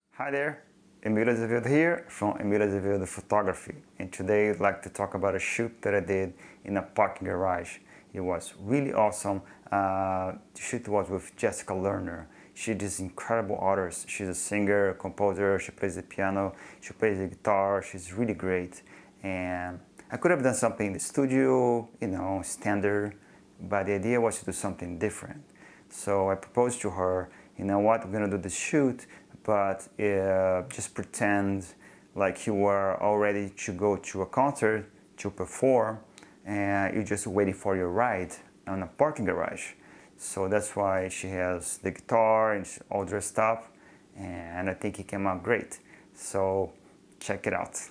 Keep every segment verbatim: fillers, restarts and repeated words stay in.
Hi there, Emilio Azevedo here from Emilio Azevedo Photography, and today I'd like to talk about a shoot that I did in a parking garage. It was really awesome. Uh, the shoot was with Jessica Lerner. She's this incredible artist. She's a singer, a composer, she plays the piano, she plays the guitar, she's really great. And I could have done something in the studio, you know, standard, but the idea was to do something different. So I proposed to her, you know what, we're gonna do this shoot, but uh, just pretend like you were all ready to go to a concert to perform and you're just waiting for your ride on a parking garage. So that's why she has the guitar and she's all dressed up, and I think it came out great. So check it out.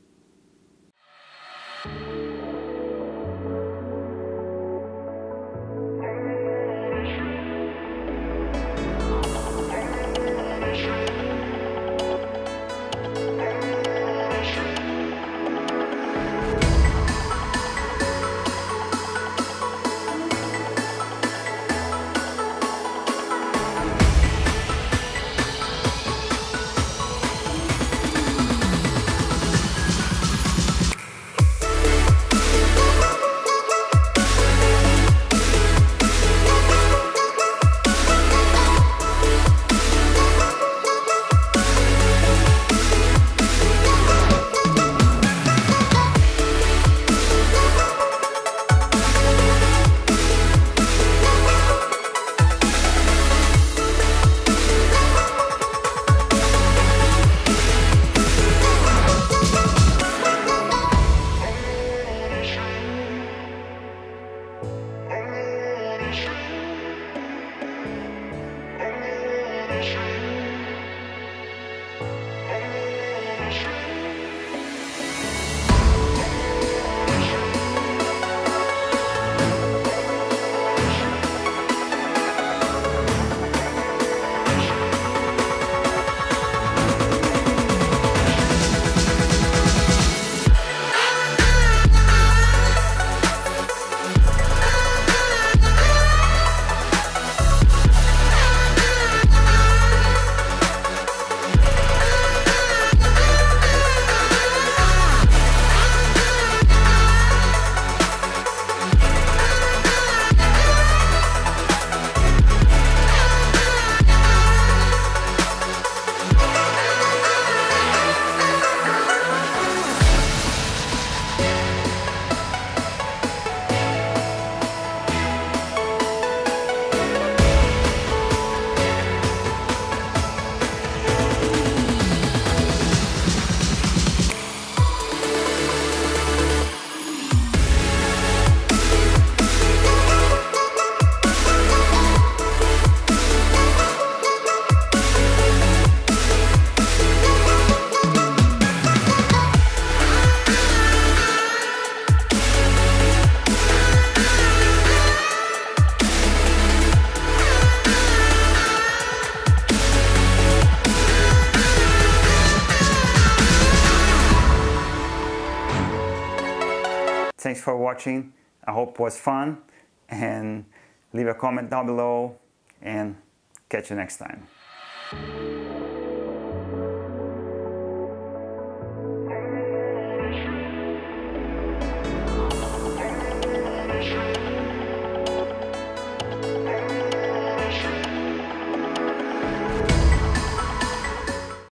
Thanks for watching. I hope it was fun, and leave a comment down below and catch you next time.